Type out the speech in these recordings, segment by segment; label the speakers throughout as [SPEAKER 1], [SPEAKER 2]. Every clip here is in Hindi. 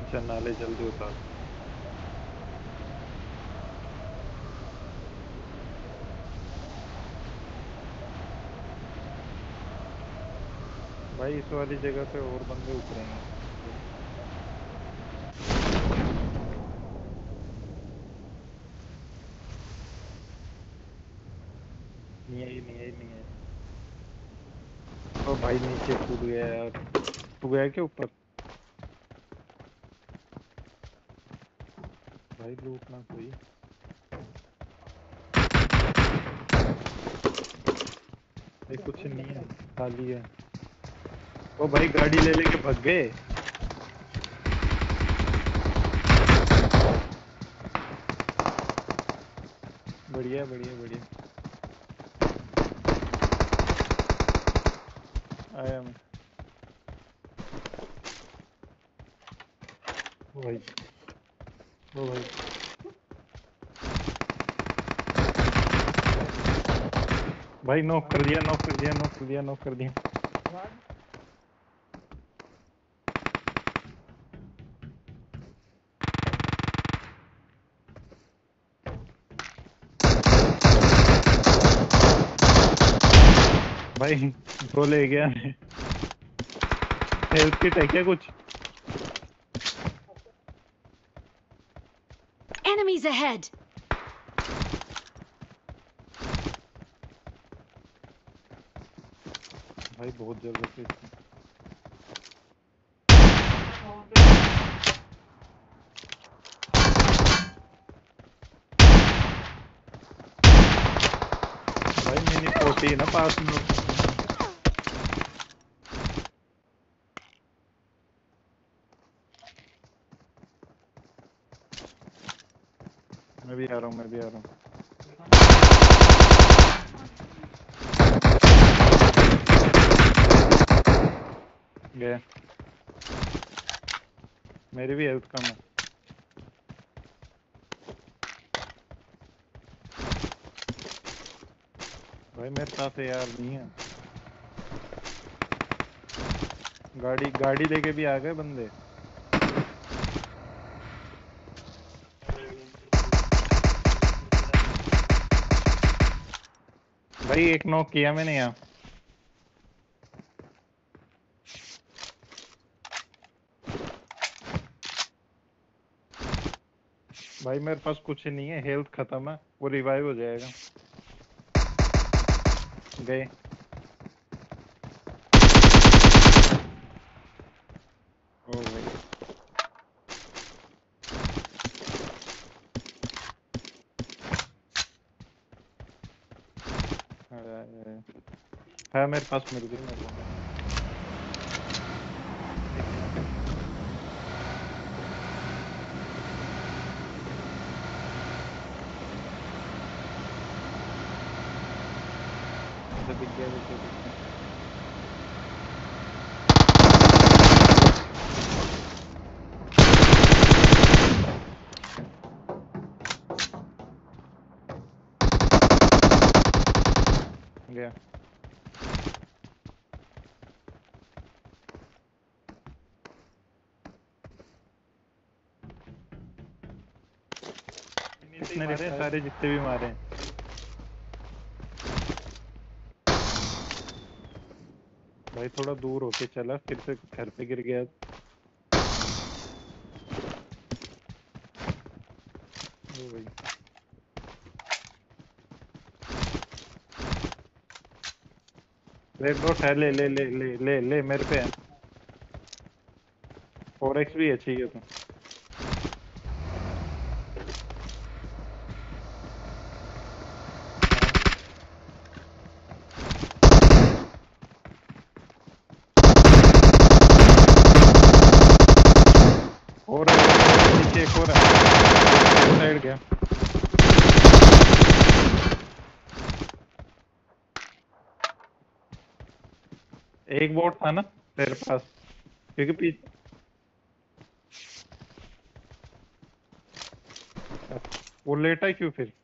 [SPEAKER 1] चल नाले जल्दी उतार। भाई इस वाली जगह पे और बंदे उतरेंगे। नहीं आई नहीं आई नहीं आई। ओ भाई नीचे कूद गया यार। तू गया क्या ऊपर? भाई लूटना कोई। भाई कुछ नहीं है, खाली है। ओ भाई गाड़ी ले लेके भाग गए। बढ़िया बढ़िया बढ़िया। आया मैं। ओ भाई। ओ भाई। भाई नॉक कर दिया नॉक कर दिया नॉक कर दिया नॉक कर दिया। भाई दो ले गया मैं। हेल्थ किट है क्या कुछ?
[SPEAKER 2] Enemies ahead!
[SPEAKER 1] भाई बहुत जरूरत है इसकी। भाई मिनी पोटी है ना पास में। मैं भी आ रहा हूँ मैं भी आ रहा हूँ। गया। मेरी भी हेल्थ कम है। भाई मेरे पास है यार नहीं है। गाड़ी गाड़ी लेके भी आ गए बंदे। भाई एक नॉक किया मैंने यहाँ। भाई मेरे पास कुछ नहीं है, हेल्थ खत्म है, वो रिवाइव हो जाएगा। गए। ओ भाई। है मेरे पास, मिल गई मेरे को। एक यहाँ पे। अच्छा दिख गया। गया। कितने मारे हैं? सारे जितने भी मारे हैं। भाई थोड़ा दूर होके चला, फिर से घर पे गिर गया। ओ भाई। रेड डॉट है, ले ले ले ले ले ले, मेरे पे है। 4x भी है, चाहिए तो। हाँ। और नीचे एक और है, साइड गया। एक बोट था ना तेरे पास? क्योंकि पीछे। वो लेटा है क्यों फिर?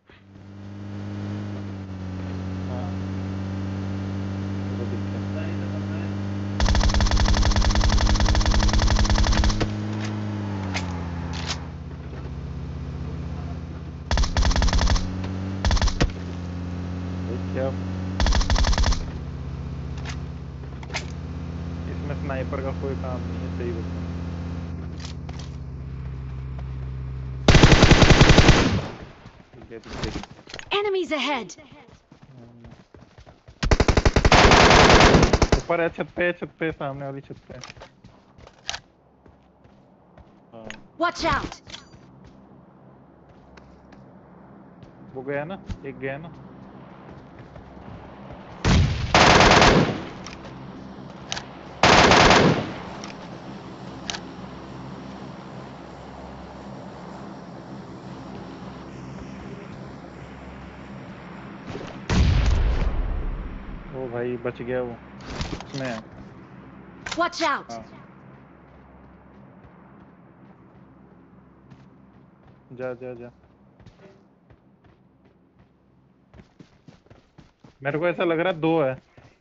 [SPEAKER 1] हाँ मेरे को दिख गया। स्नाइपर का कोई काम नहीं है, सही बता। ठीक है ठीक है।
[SPEAKER 2] Enemies ahead!
[SPEAKER 1] ऊपर है, छत पे सामने वाली छत पे। हाँ
[SPEAKER 2] Watch out!
[SPEAKER 1] वो गया ना, एक गया ना। ओ भाई बच गया वो, उसमें है।
[SPEAKER 2] Watch out!
[SPEAKER 1] हाँ जा जा जा। मेरे को ऐसा लग रहा है दो है।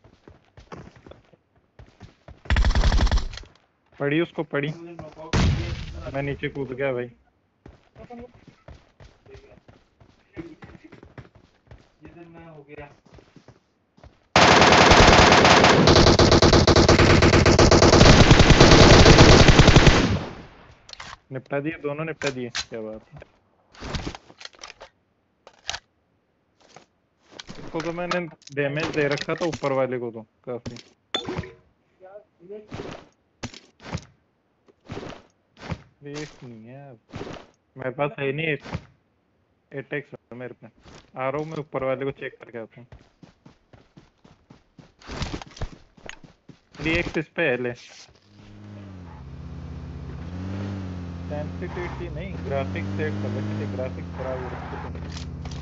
[SPEAKER 1] पड़ी उसको, पड़ी। मैं नीचे कूद गया भाई। निपटा दिए, दोनों निपटा दिए, क्या बात है। इसको तो मैंने डैमेज दे रखा था, ऊपर वाले को तो काफी। वेस्ट नहीं है अब। मेरे पास है नहीं, एटेक्स है मेरे पे। आ रहा हूँ मैं, ऊपर वाले को चेक करके आता हूँ। 3x इस पे है, ले। सेंसिटिविटी नहीं, ग्राफिक्स सेट कर रखे थे, ग्राफिक्स खराब हो रखे थे।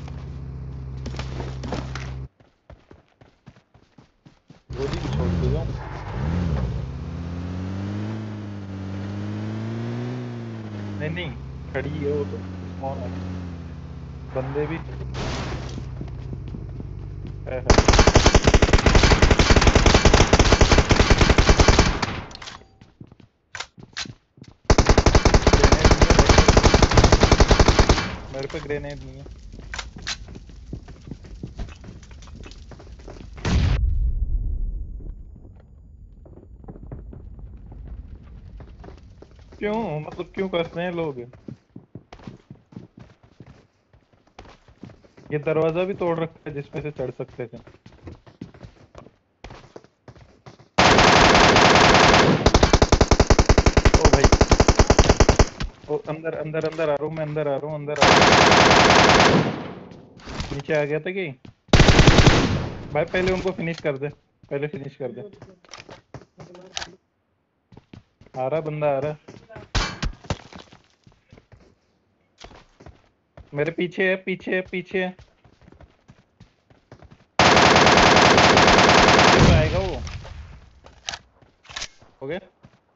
[SPEAKER 1] गोली छोड़ के जाऊँ? नहीं नहीं, खड़ी है वो तो, स्पॉन है। बंदे भी है। मेरे पे ग्रेनेड नहीं है। क्यों, मतलब क्यों करते हैं लोग? ये दरवाजा भी तोड़ रखा है जिसपे से चढ़ सकते थे। ओ भाई, ओ अंदर अंदर अंदर आ रहा हूँ मैं, अंदर आ रहा हूँ, अंदर आ रहा हूँ। नीचे आ गया था कि भाई, पहले उनको फिनिश कर दे, पहले फिनिश कर दे। आ रहा बंदा, आ रहा। मेरे पीछे है, पीछे है, पीछे है। तो आएगा वो। हो गया।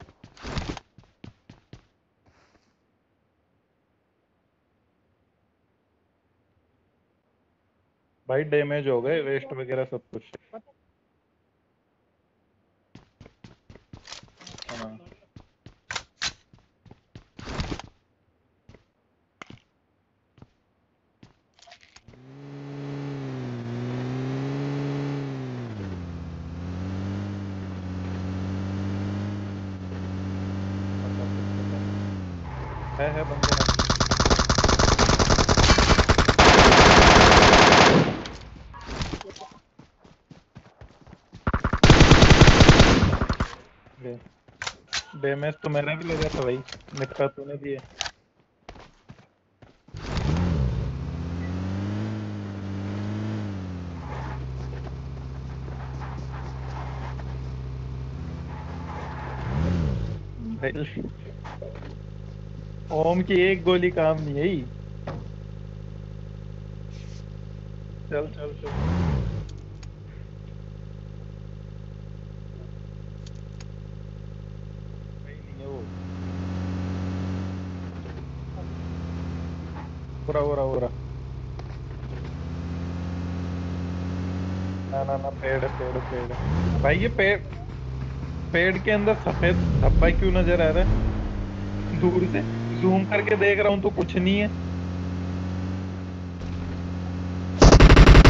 [SPEAKER 1] भाई डैमेज हो गए, वेस्ट वगैरह सब कुछ। हाँ है बंदे हैं। डैमेज तो मेरा भी लगा था भाई, निपटा तूने दिए। ओम की एक गोली काम नहीं आई। चल चल चल। नहीं नहीं है वो। पूरा पूरा पूरा। ना ना ना, पेड़ है, पेड़ है, पेड़ है भाई, ये पेड़। पेड़ के अंदर सफेद धब्बा क्यों नजर आ रहा है दूर से? जूम करके देख रहा हूँ तो कुछ नहीं है।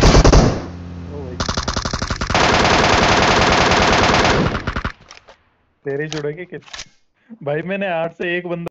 [SPEAKER 1] ओ भाई, तेरे ही जुड़ेगी कि भाई मैंने 8 से 1 बंदा